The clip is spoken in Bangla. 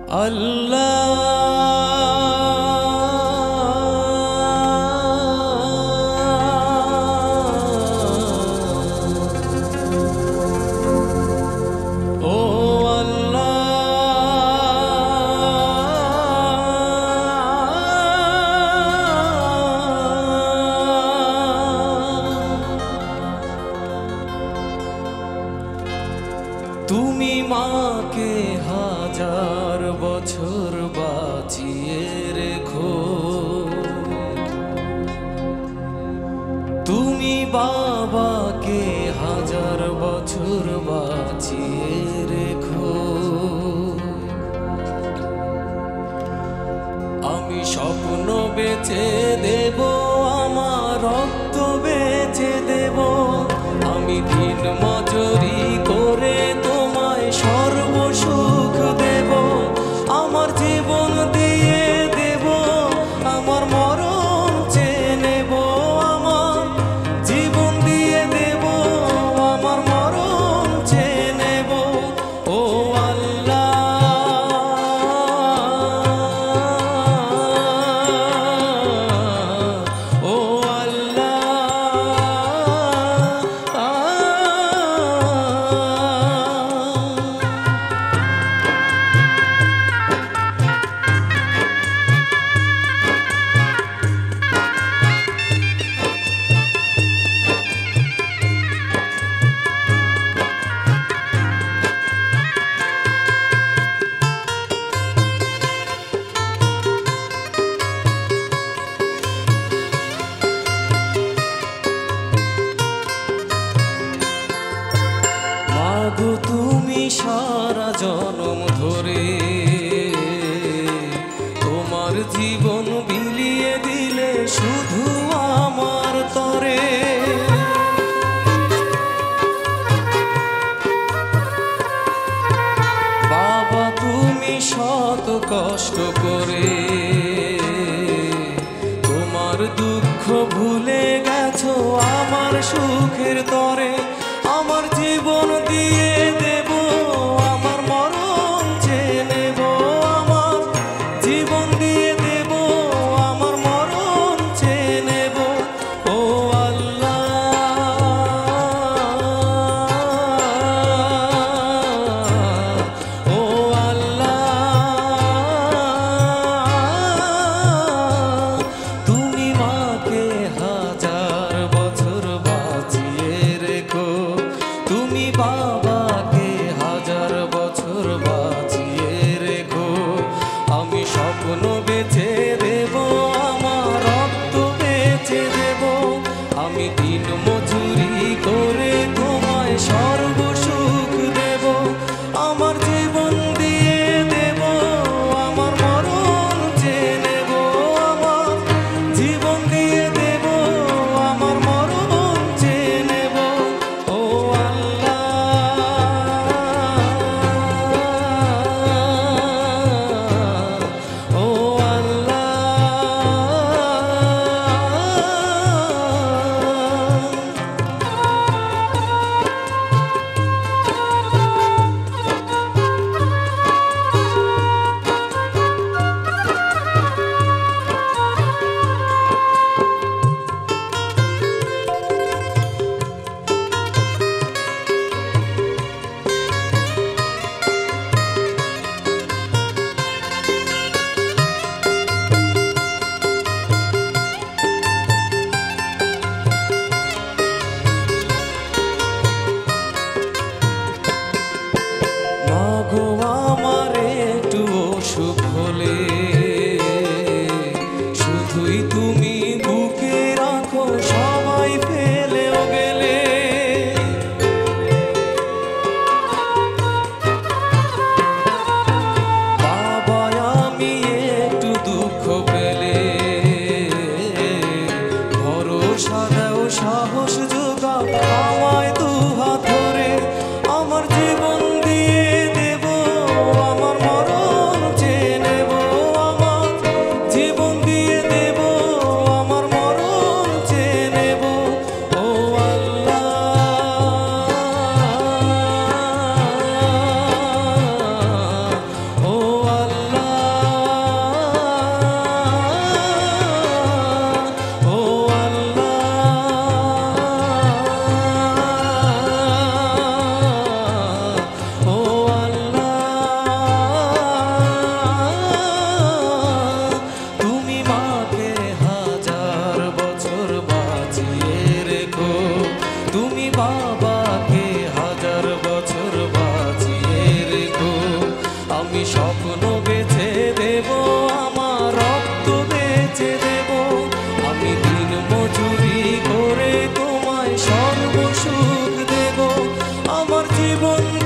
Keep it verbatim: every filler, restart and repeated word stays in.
তুমি মাকে হাজার বছর বাঁচিয়ে রেখো, তুমি বাবাকে হাজার বছর বাঁচিয়ে রেখো। আমি স্বপ্ন বেচে দেব, আমার রক্ত বেচে দেব, আমি দিন মজুরি করে তোমায় সর্বসুখ দেব, আমার জীবন দিয়ে দেব, আমার মরণ চেয়ে নেব, আমার জীবন দিয়ে দেব, আমার মরণ চেয়ে নেব। ও আল্লাহ, ও আল্লাহ, মাগো তুমি সারা জনম ধরে তোমার জীবন বিলিয়ে দিলে শুধু আমার তরে। বাবা তুমি শত কষ্ট করে তোমার দুঃখ ভুলে গেছো আমার সুখের তরে, আমার জীবন দিয়ে দেব, আমার মরণ চেয়ে নেব, আমার জীবন দিয়ে দেব, আমার মরণ চেয়ে নেব। ও আল্লাহ, ও আল্লাহ, তুমি মাকে হাজার বছর বাঁচিয়ে রেখো, তুমি বাবাকে হাজার বছর বাঁচিয়ে রেখো। আমি স্বপ্ন বেচে দেব, আমার রক্ত বেচে দেব, আমি দিন মজুরি করে তোমায় সর্বসুখ দেব, আমার জীবন দিয়ে দেব, আমার মরণ চেয়ে নেব, আমার জীবন দিয়ে দেব, আমার মরণ চেয়ে নেব। ও আল্লাহ, জীবন